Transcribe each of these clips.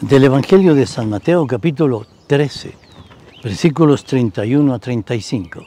Del Evangelio de San Mateo, capítulo 13, versículos 31 a 35.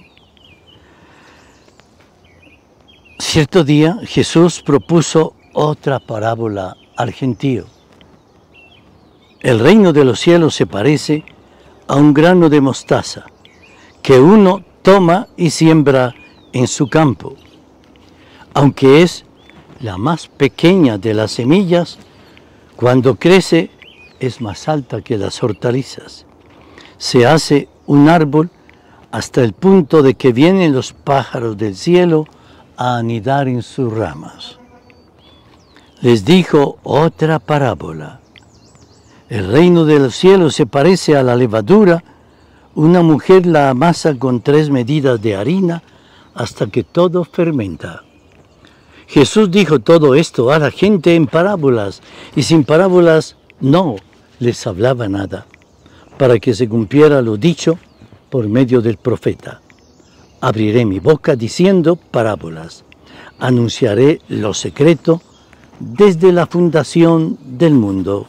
Cierto día Jesús propuso otra parábola al gentío. El reino de los cielos se parece a un grano de mostaza que uno toma y siembra en su campo. Aunque es la más pequeña de las semillas, cuando crece es más alta que las hortalizas. Se hace un árbol hasta el punto de que vienen los pájaros del cielo a anidar en sus ramas. Les dijo otra parábola. El reino de los cielos se parece a la levadura. Una mujer la amasa con 3 medidas de harina hasta que todo fermenta. Jesús dijo todo esto a la gente en parábolas, y sin parábolas no les hablaba nada, para que se cumpliera lo dicho por medio del profeta. Abriré mi boca diciendo parábolas, anunciaré lo secreto desde la fundación del mundo.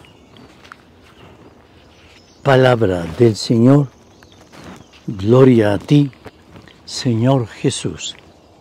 Palabra del Señor, gloria a ti, Señor Jesús.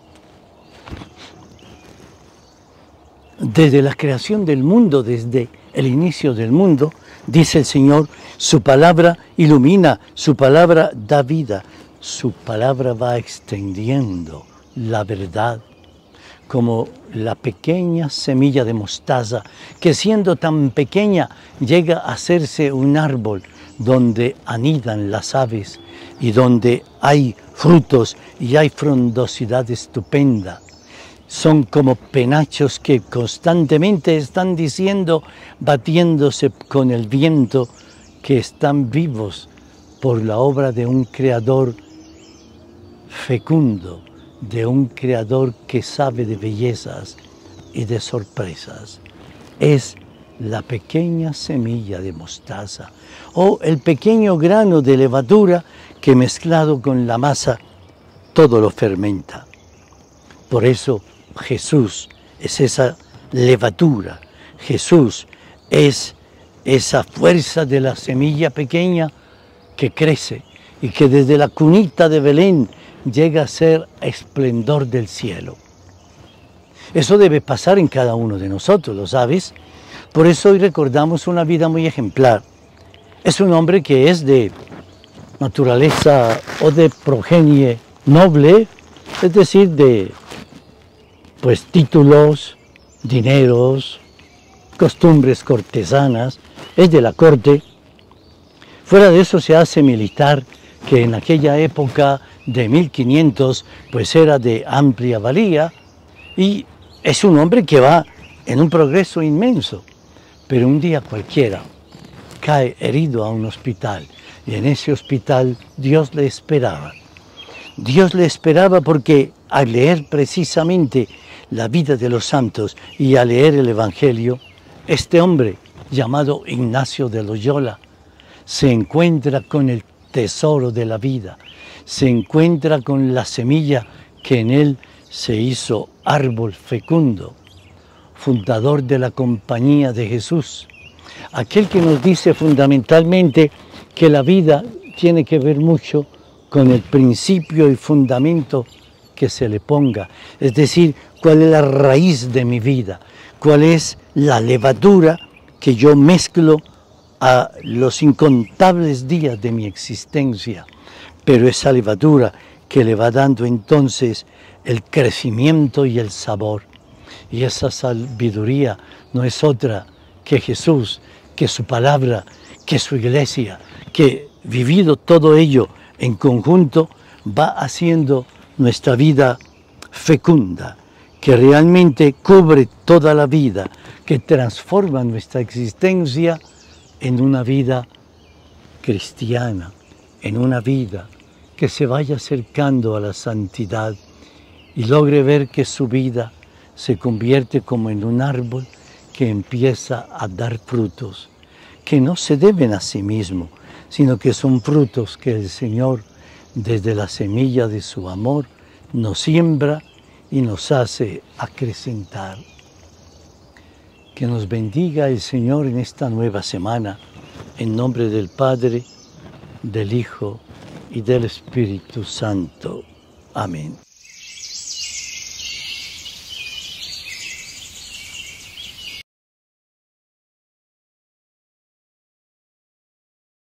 Desde la creación del mundo, desde el inicio del mundo, dice el Señor, su palabra ilumina, su palabra da vida, su palabra va extendiendo la verdad, como la pequeña semilla de mostaza, que siendo tan pequeña llega a hacerse un árbol donde anidan las aves y donde hay frutos y hay frondosidad estupenda. Son como penachos que constantemente están diciendo, batiéndose con el viento, que están vivos por la obra de un creador fecundo, de un creador que sabe de bellezas y de sorpresas. Es la pequeña semilla de mostaza o el pequeño grano de levadura que mezclado con la masa todo lo fermenta. Por eso Jesús es esa levadura, Jesús es esa fuerza de la semilla pequeña que crece y que desde la cunita de Belén llega a ser esplendor del cielo. Eso debe pasar en cada uno de nosotros, ¿lo sabes? Por eso hoy recordamos una vida muy ejemplar. Es un hombre que es de naturaleza o de progenie noble, es decir, de títulos, dineros, costumbres cortesanas, es de la corte. Fuera de eso se hace militar, que en aquella época de 1500 era de amplia valía, y es un hombre que va en un progreso inmenso, pero un día cualquiera cae herido a un hospital, y en ese hospital Dios le esperaba. Dios le esperaba porque al leer precisamente la vida de los santos y al leer el Evangelio, este hombre llamado Ignacio de Loyola se encuentra con el tesoro de la vida, se encuentra con la semilla que en él se hizo árbol fecundo, fundador de la Compañía de Jesús, aquel que nos dice fundamentalmente que la vida tiene que ver mucho con el principio y fundamento que se le ponga, es decir, cuál es la raíz de mi vida, cuál es la levadura que yo mezclo a los incontables días de mi existencia, pero esa levadura que le va dando entonces el crecimiento y el sabor. Y esa sabiduría no es otra que Jesús, que su palabra, que su iglesia, que vivido todo ello en conjunto va haciendo nuestra vida fecunda, que realmente cubre toda la vida, que transforma nuestra existencia en una vida cristiana, en una vida que se vaya acercando a la santidad y logre ver que su vida se convierte como en un árbol que empieza a dar frutos, que no se deben a sí mismo, sino que son frutos que el Señor, desde la semilla de su amor, nos siembra y nos hace acrecentar. Que nos bendiga el Señor en esta nueva semana, En nombre del Padre, del Hijo y del Espíritu Santo. Amén.